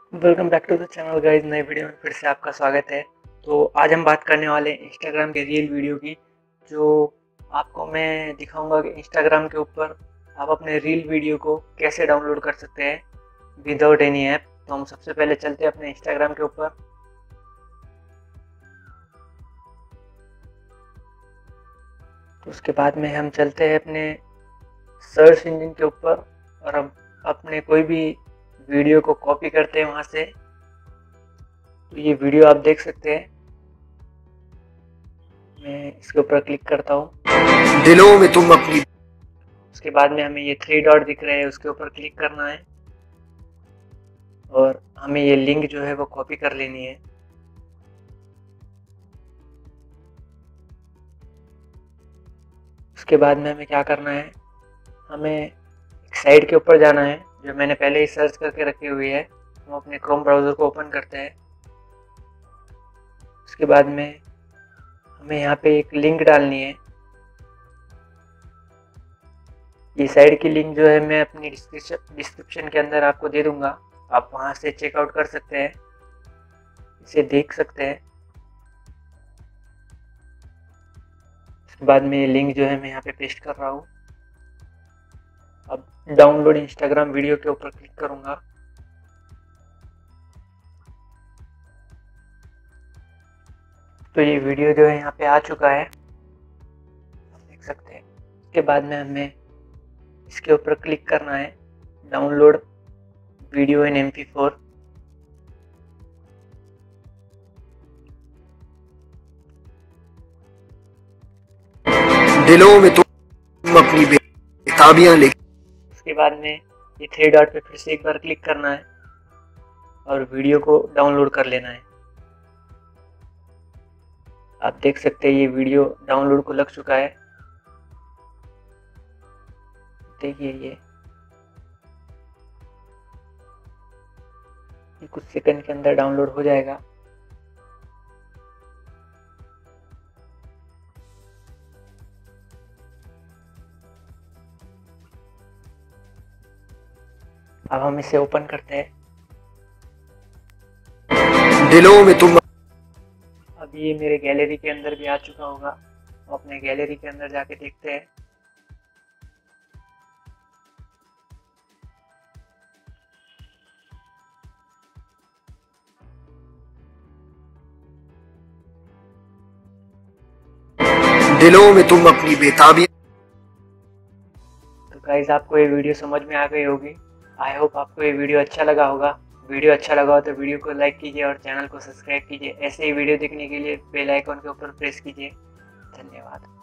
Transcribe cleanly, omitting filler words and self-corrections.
Welcome back to the channel guys. नए video में फिर से आपका स्वागत है। तो आज हम बात करने वाले हैं इंस्टाग्राम के रील वीडियो की, जो आपको मैं दिखाऊंगा कि इंस्टाग्राम के ऊपर आप अपने रील वीडियो को कैसे डाउनलोड कर सकते हैं विदाउट एनी ऐप। तो हम सबसे पहले चलते हैं अपने इंस्टाग्राम के ऊपर। तो उसके बाद में हम चलते हैं अपने सर्च इंजन के ऊपर और हम अपने कोई भी वीडियो को कॉपी करते हैं वहाँ से। तो ये वीडियो आप देख सकते हैं, मैं इसके ऊपर क्लिक करता हूँ। दिलों में तुम अपनी। उसके बाद में हमें ये 3 डॉट दिख रहे हैं, उसके ऊपर क्लिक करना है और हमें ये लिंक जो है वो कॉपी कर लेनी है। उसके बाद में हमें क्या करना है, हमें एक साइट के ऊपर जाना है जो मैंने पहले ही सर्च करके रखी हुई है। हम अपने क्रोम ब्राउज़र को ओपन करते हैं। उसके बाद में हमें यहाँ पे एक लिंक डालनी है। ये साइट की लिंक जो है मैं अपनी डिस्क्रिप्शन के अंदर आपको दे दूंगा, आप वहाँ से चेकआउट कर सकते हैं, इसे देख सकते हैं। उसके बाद में ये लिंक जो है मैं यहाँ पे पेस्ट कर रहा हूँ। अब डाउनलोड इंस्टाग्राम वीडियो के ऊपर क्लिक करूँगा। तो ये वीडियो जो है यहाँ पे आ चुका है, आप देख सकते हैं। उसके बाद में हमें इसके ऊपर क्लिक करना है, डाउनलोड वीडियो इन MP4। दिलों में तुम अपनी बेताबियां लेके। उसके बाद में ये 3 डॉट पे फिर से एक बार क्लिक करना है और वीडियो को डाउनलोड कर लेना है। आप देख सकते हैं ये वीडियो डाउनलोड को लग चुका है। देखिए ये कुछ सेकंड के अंदर डाउनलोड हो जाएगा। अब हम इसे ओपन करते हैं। दिलों में तुम। अब ये मेरे गैलरी के अंदर भी आ चुका होगा, हम अपने गैलरी के अंदर जाके देखते हैं। दिलों में तुम अपनी बेताबियां। तो गाइस आपको ये वीडियो समझ में आ गई होगी। आई होप आपको ये वीडियो अच्छा लगा होगा। वीडियो अच्छा लगा हो तो वीडियो को लाइक कीजिए और चैनल को सब्सक्राइब कीजिए। ऐसे ही वीडियो देखने के लिए बेल आइकन के ऊपर प्रेस कीजिए। धन्यवाद।